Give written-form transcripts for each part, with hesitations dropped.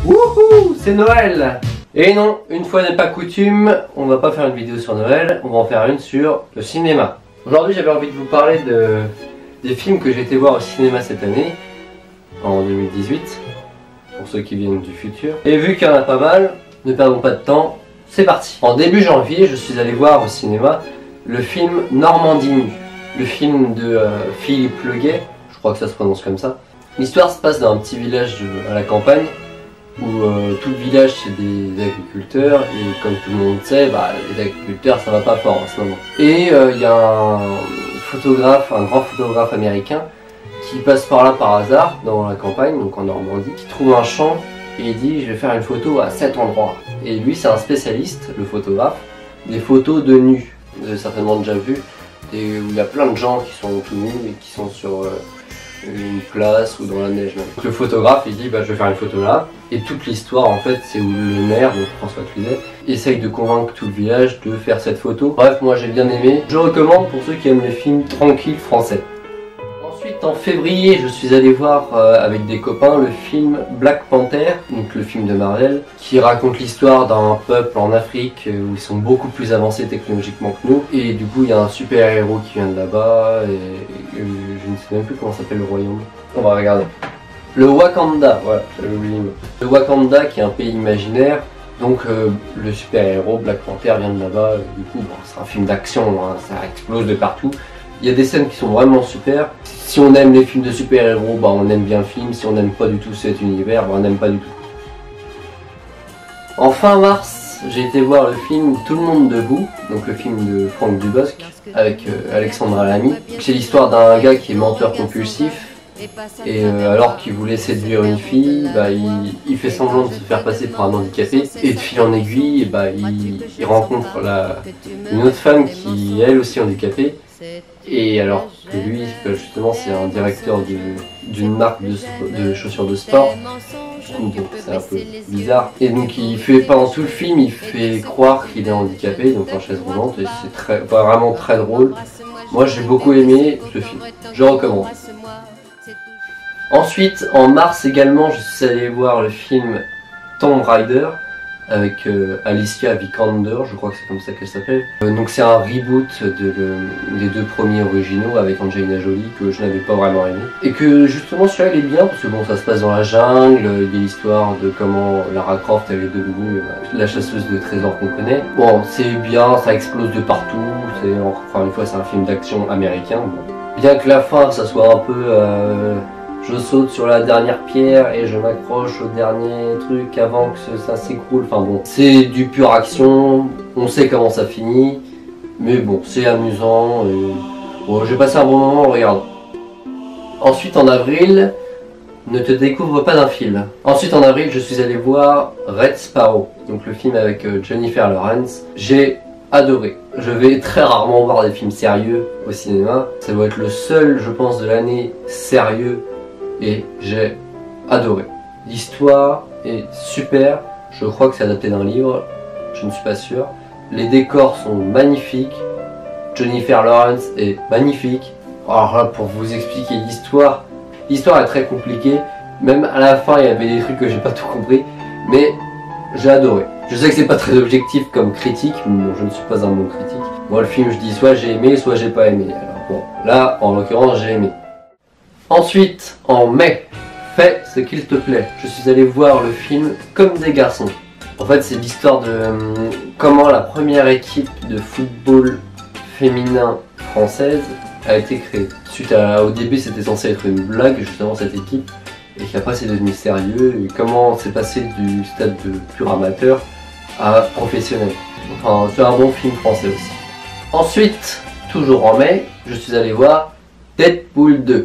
Wouhou, c'est Noël! Et non, une fois n'est pas coutume, on va pas faire une vidéo sur Noël, on va en faire une sur le cinéma. Aujourd'hui j'avais envie de vous parler des films que j'ai été voir au cinéma cette année, en 2018, pour ceux qui viennent du futur. Et vu qu'il y en a pas mal, ne perdons pas de temps, c'est parti. En début janvier, je suis allé voir au cinéma le film Normandie nue, le film de Philippe Leguet, je crois que ça se prononce comme ça. L'histoire se passe dans un petit village à la campagne, où tout le village c'est des agriculteurs, et comme tout le monde sait, les agriculteurs ça va pas fort en ce moment. Et il y a un photographe, un grand photographe américain, qui passe par là par hasard, dans la campagne, donc en Normandie, qui trouve un champ, et il dit je vais faire une photo à cet endroit. Et lui c'est un spécialiste, le photographe, des photos de nus. Vous avez certainement déjà vu, où il y a plein de gens qui sont tout nus et qui sont sur une place ou dans la neige même. Donc le photographe il dit je vais faire une photo là, et toute l'histoire en fait c'est où le maire, donc François Cluzet, essaye de convaincre tout le village de faire cette photo. Bref, moi j'ai bien aimé, je recommande pour ceux qui aiment les films tranquilles français. Ensuite en février je suis allé voir avec des copains le film Black Panther, donc le film de Marvel, qui raconte l'histoire d'un peuple en Afrique où ils sont beaucoup plus avancés technologiquement que nous, et du coup il y a un super héros qui vient de là-bas, et je ne sais même plus comment s'appelle le royaume. On va regarder. Le Wakanda, voilà, j'avais oublié. Le Wakanda qui est un pays imaginaire, donc le super héros Black Panther vient de là-bas, du coup c'est un film d'action, hein, ça explose de partout. Il y a des scènes qui sont vraiment super. Si on aime les films de super-héros, on aime bien le film. Si on n'aime pas du tout cet univers, on n'aime pas du tout. En fin mars, j'ai été voir le film Tout le monde debout, donc le film de Franck Dubosc, avec Alexandra Lamy. C'est l'histoire d'un gars qui est menteur compulsif, et alors qu'il voulait séduire une fille, il fait semblant de se faire passer pour un handicapé, et de fil en aiguille, il rencontre une autre femme qui est elle aussi handicapée. Et alors que lui, justement, c'est un directeur d'une marque de chaussures de sport, du coup, c'est un peu bizarre. Et donc, pendant tout le film, il fait croire qu'il est handicapé, donc en chaise roulante, et c'est vraiment très drôle. Moi, j'ai beaucoup aimé ce film, je recommande. Ensuite, en mars également, je suis allé voir le film Tomb Raider, avec Alicia Vikander, je crois que c'est comme ça qu'elle s'appelle. Donc c'est un reboot des deux premiers originaux avec Angelina Jolie que je n'avais pas vraiment aimé. Et que justement celui-là il est bien parce que ça se passe dans la jungle, il y a l'histoire de comment Lara Croft elle est devenue la chasseuse de trésors qu'on connaît. Bon, c'est bien, ça explose de partout, encore une fois c'est un film d'action américain. Bien que la fin ça soit un peu... je saute sur la dernière pierre et je m'accroche au dernier truc avant que ça s'écroule. Enfin bon, c'est du pure action, on sait comment ça finit, mais bon, c'est amusant et bon, j'ai passé un bon moment en regardant. Ensuite en avril, ne te découvre pas d'un film. Ensuite en avril, je suis allé voir Red Sparrow, donc le film avec Jennifer Lawrence. J'ai adoré. Je vais très rarement voir des films sérieux au cinéma. Ça doit être le seul, je pense, de l'année sérieux. Et j'ai adoré. L'histoire est super, je crois que c'est adapté d'un livre, je ne suis pas sûr. Les décors sont magnifiques, Jennifer Lawrence est magnifique. Alors là, pour vous expliquer l'histoire est très compliquée, même à la fin il y avait des trucs que j'ai pas tout compris, mais j'ai adoré. Je sais que c'est pas très objectif comme critique, mais bon, je ne suis pas un bon critique. Moi le film je dis soit j'ai aimé, soit j'ai pas aimé. Alors bon, là en l'occurrence j'ai aimé. Ensuite, en mai, fais ce qu'il te plaît. Je suis allé voir le film Comme des garçons. En fait, c'est l'histoire de comment la première équipe de football féminin française a été créée. Au début, c'était censé être une blague, justement, cette équipe, et qu'après, c'est devenu sérieux, et comment c'est passé du stade de pur amateur à professionnel. Enfin, c'est un bon film français aussi. Ensuite, toujours en mai, je suis allé voir Deadpool 2.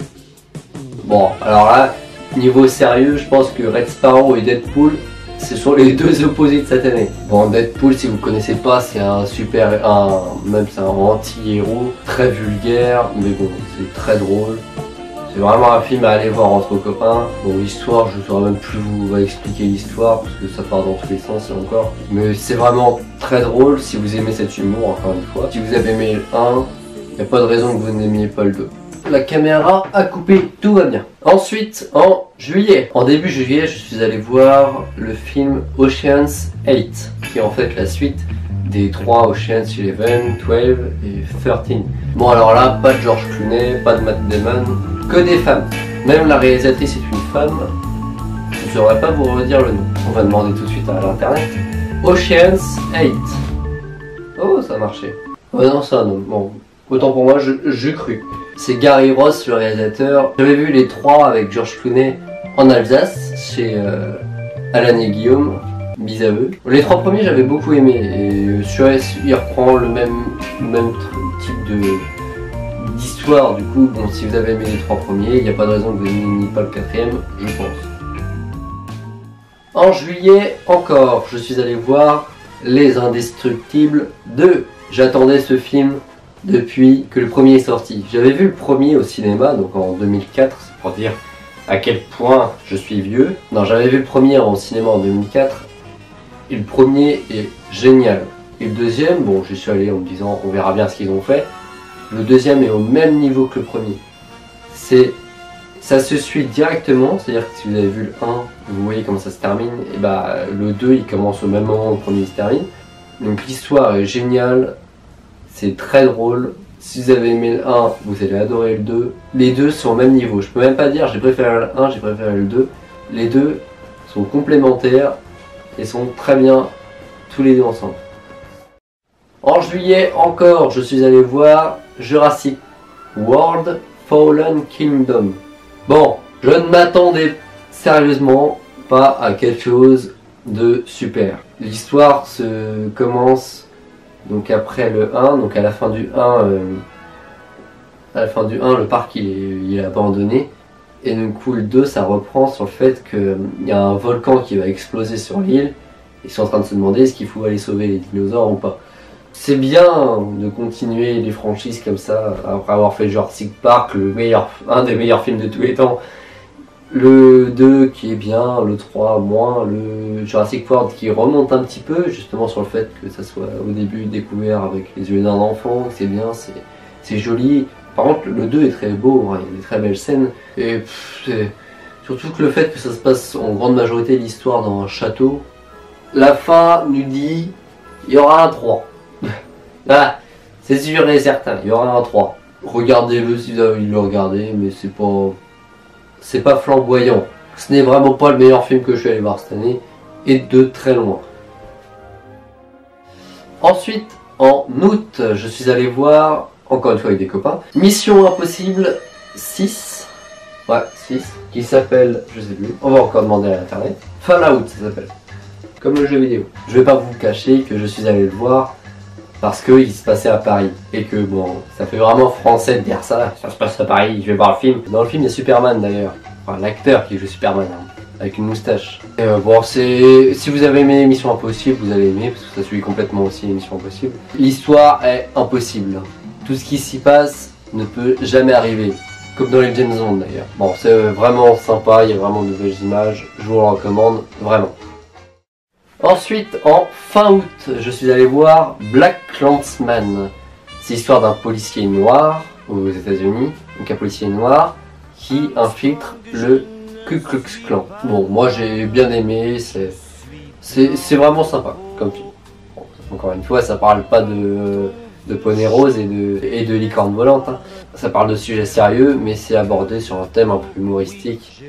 Bon, alors là, niveau sérieux, je pense que Red Sparrow et Deadpool, ce sont les deux opposés de cette année. Bon, Deadpool, si vous ne connaissez pas, c'est c'est un anti-héros, très vulgaire, mais bon, c'est très drôle. C'est vraiment un film à aller voir entre copains. Bon, l'histoire, je ne saurais même plus vous expliquer l'histoire, parce que ça part dans tous les sens, et encore. Mais c'est vraiment très drôle si vous aimez cet humour, encore une fois. Si vous avez aimé le 1, il n'y a pas de raison que vous n'aimiez pas le 2. la caméra a coupé, tout va bien. Ensuite, en juillet, en début juillet, je suis allé voir le film Ocean's 8, qui est en fait la suite des 3 Ocean's 11, 12 et 13. Bon alors là, pas de George Clooney, pas de Matt Damon, que des femmes. Même la réalisatrice est une femme, je ne saurais pas vous redire le nom. On va demander tout de suite à l'internet. Ocean's 8. Oh, ça a marché. Oh non, c'est un homme. Bon, autant pour moi, j'ai cru. C'est Gary Ross, le réalisateur. J'avais vu les 3 avec George Clooney en Alsace, chez Alan et Guillaume. Bis à eux. Les 3 premiers, j'avais beaucoup aimé. Et celui-là, il reprend le même type d'histoire. Du coup, bon, si vous avez aimé les 3 premiers, il n'y a pas de raison que vous n'ayez pas le 4ème, je pense. En juillet, encore, je suis allé voir Les Indestructibles 2. J'attendais ce film depuis que le premier est sorti. J'avais vu le premier au cinéma, donc en 2004, c'est pour dire à quel point je suis vieux. Non, j'avais vu le premier au cinéma en 2004, et le premier est génial. Et le deuxième, bon, j'y suis allé en me disant on verra bien ce qu'ils ont fait. Le deuxième est au même niveau que le premier. Ça se suit directement, c'est-à-dire que si vous avez vu le 1, vous voyez comment ça se termine, et bah le 2 il commence au même moment où le premier se termine. Donc l'histoire est géniale, c'est très drôle. Si vous avez aimé le 1, vous allez adorer le 2. Les deux sont au même niveau, je peux même pas dire j'ai préféré le 1, j'ai préféré le 2. Les deux sont complémentaires et sont très bien tous les deux ensemble. En juillet encore, je suis allé voir Jurassic World Fallen Kingdom. Bon, je ne m'attendais sérieusement pas à quelque chose de super. L'histoire se commence donc après le 1, donc à la fin du 1, le parc il est abandonné. Et du coup le 2 ça reprend sur le fait qu'il y a un volcan qui va exploser sur l'île. Ils sont en train de se demander est-ce qu'il faut aller sauver les dinosaures ou pas. C'est bien de continuer les franchises comme ça, après avoir fait Jurassic Park, un des meilleurs films de tous les temps. Le 2 qui est bien, le 3 moins, le Jurassic World qui remonte un petit peu, justement sur le fait que ça soit au début découvert avec les yeux d'un enfant, c'est bien, c'est joli. Par contre le 2 est très beau, hein, il y a des très belles scènes, et surtout que le fait que ça se passe en grande majorité l'histoire dans un château. La fin nous dit, il y aura un 3. Ah, c'est sûr et certain, il y aura un 3. Regardez-le si vous avez envie de le regarder, mais c'est pas flamboyant. Ce n'est vraiment pas le meilleur film que je suis allé voir cette année, et de très loin. Ensuite, en août, je suis allé voir, encore une fois avec des copains, Mission Impossible 6. Ouais, 6. Qui s'appelle, je sais plus, on va encore demander à l'internet. Fallout, ça s'appelle. Comme le jeu vidéo. Je vais pas vous cacher que je suis allé le voir parce qu'il se passait à Paris. Et que bon, ça fait vraiment français de dire ça. Ça se passe à Paris, je vais voir le film. Dans le film, il y a Superman d'ailleurs. Enfin, l'acteur qui joue Superman, hein, avec une moustache. Bon, si vous avez aimé Mission Impossible, vous allez aimer, parce que ça suit complètement aussi Mission Impossible. L'histoire est impossible. Tout ce qui s'y passe ne peut jamais arriver. Comme dans les James Bond d'ailleurs. Bon, c'est vraiment sympa, il y a vraiment de belles images. Je vous le recommande, vraiment. Ensuite, en fin août, je suis allé voir Black Klansman. C'est l'histoire d'un policier noir aux États-Unis, donc un policier noir qui infiltre le Ku Klux Klan. Bon, moi j'ai bien aimé, c'est vraiment sympa comme film. Bon, encore une fois, ça parle pas de poney rose et de licorne volante. Hein. Ça parle de sujets sérieux, mais c'est abordé sur un thème un peu humoristique.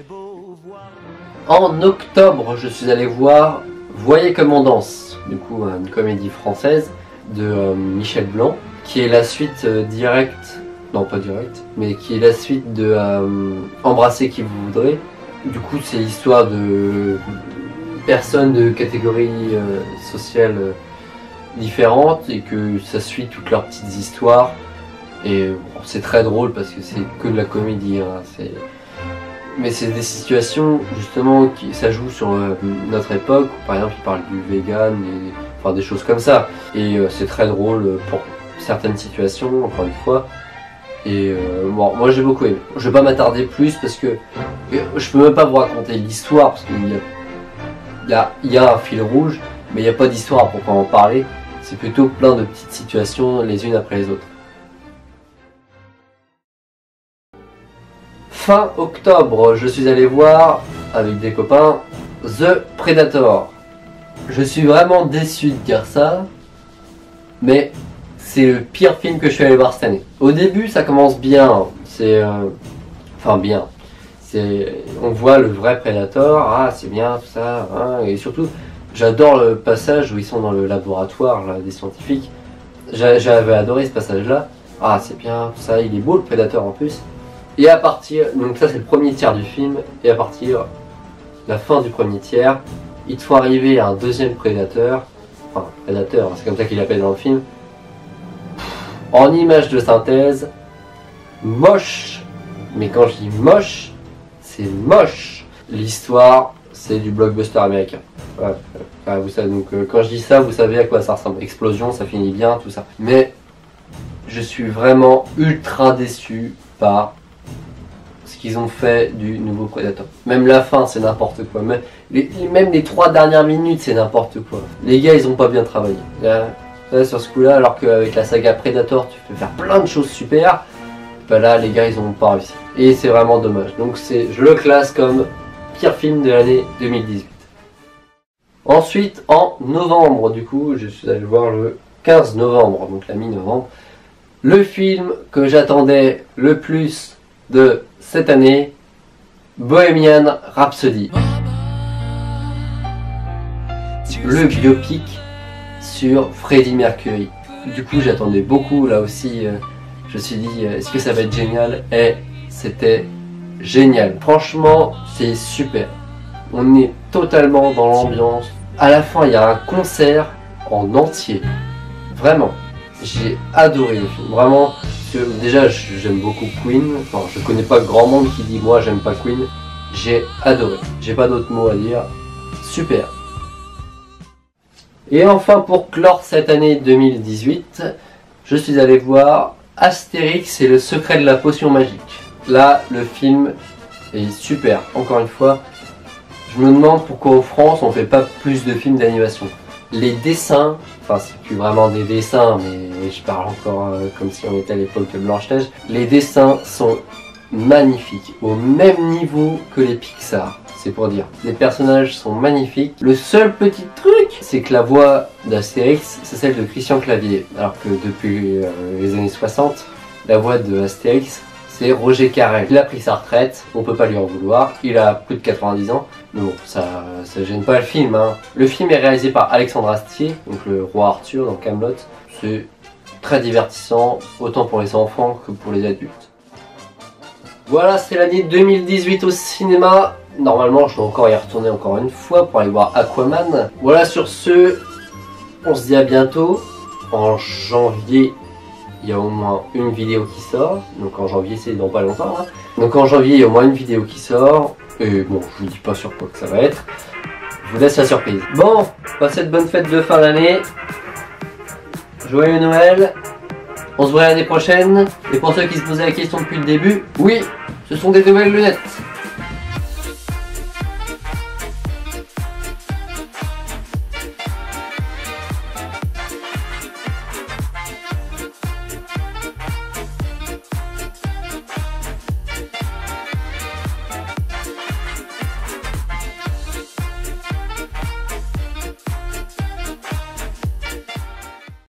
En octobre, je suis allé voir Voyez comme on danse, du coup une comédie française de Michel Blanc, qui est la suite directe, non pas directe, mais qui est la suite de Embrasser qui vous voudrez. Du coup c'est l'histoire de personnes de catégories sociales différentes et que ça suit toutes leurs petites histoires. Et bon, c'est très drôle parce que c'est que de la comédie, hein, mais c'est des situations justement qui ça joue sur notre époque, où, par exemple il parle du vegan et enfin des choses comme ça. Et c'est très drôle pour certaines situations, encore une fois. Et bon, moi j'ai beaucoup aimé. Je vais pas m'attarder plus parce que je peux même pas vous raconter l'histoire parce qu'il y a un fil rouge, mais il n'y a pas d'histoire à proprement parler. C'est plutôt plein de petites situations les unes après les autres. fin octobre, je suis allé voir avec des copains The Predator. Je suis vraiment déçu de dire ça, mais c'est le pire film que je suis allé voir cette année. Au début, ça commence bien, enfin bien. On voit le vrai Predator, ah c'est bien tout ça, hein, et surtout j'adore le passage où ils sont dans le laboratoire là, des scientifiques. J'avais adoré ce passage là, ah c'est bien tout ça, il est beau le Predator en plus. Et à partir, donc ça c'est le premier tiers du film, et à partir la fin du premier tiers, il te faut arriver à un deuxième Predator, enfin Predator, c'est comme ça qu'il l'appelle dans le film, en image de synthèse, moche, mais quand je dis moche, c'est moche. L'histoire, c'est du blockbuster américain. Ouais, vous savez, donc quand je dis ça, vous savez à quoi ça ressemble. Explosion, ça finit bien, tout ça. Mais je suis vraiment ultra déçu par ce qu'ils ont fait du nouveau Predator. Même la fin, c'est n'importe quoi. Même les 3 dernières minutes, c'est n'importe quoi. Les gars, ils ont pas bien travaillé. Là, sur ce coup-là, alors qu'avec la saga Predator, tu peux faire plein de choses super. Bah là, les gars, ils ont pas réussi. Et c'est vraiment dommage. Donc je le classe comme pire film de l'année 2018. Ensuite, en novembre, du coup, je suis allé voir le 15 novembre, donc la mi-novembre, le film que j'attendais le plus de cette année, Bohemian Rhapsody. Le biopic sur Freddie Mercury. Du coup, j'attendais beaucoup, là aussi, je me suis dit, est-ce que ça va être génial? Et c'était génial. Franchement, c'est super. On est totalement dans l'ambiance. À la fin, il y a un concert en entier. Vraiment. J'ai adoré le film. Vraiment. Déjà, j'aime beaucoup Queen. Enfin, je connais pas grand monde qui dit moi j'aime pas Queen. J'ai adoré. J'ai pas d'autres mots à dire. Super. Et enfin, pour clore cette année 2018, je suis allé voir Astérix et le secret de la potion magique. Là, le film est super. Encore une fois, je me demande pourquoi en France on fait pas plus de films d'animation. Les dessins, enfin c'est plus vraiment des dessins, mais je parle encore comme si on était à l'époque de Blanche-Neige. Les dessins sont magnifiques, au même niveau que les Pixar. C'est pour dire. Les personnages sont magnifiques. Le seul petit truc, c'est que la voix d'Astérix, c'est celle de Christian Clavier. Alors que depuis les années 60, la voix de Astérix, c'est Roger Carrel. Il a pris sa retraite, on peut pas lui en vouloir. Il a plus de 90 ans. Mais bon, ça gêne pas le film. Hein. Le film est réalisé par Alexandre Astier, donc le roi Arthur dans Kaamelott. C'est très divertissant, autant pour les enfants que pour les adultes. Voilà, c'est l'année 2018 au cinéma. Normalement, je dois encore y retourner encore une fois pour aller voir Aquaman. Voilà, sur ce, on se dit à bientôt. En janvier, il y a au moins une vidéo qui sort. Donc en janvier, c'est dans pas longtemps. Hein. Donc en janvier, il y a au moins une vidéo qui sort. Et bon, je vous dis pas sur quoi que ça va être. Je vous laisse la surprise. Bon, passez de bonnes fêtes de fin d'année. Joyeux Noël. On se voit l'année prochaine. Et pour ceux qui se posaient la question depuis le début, oui, ce sont des nouvelles lunettes.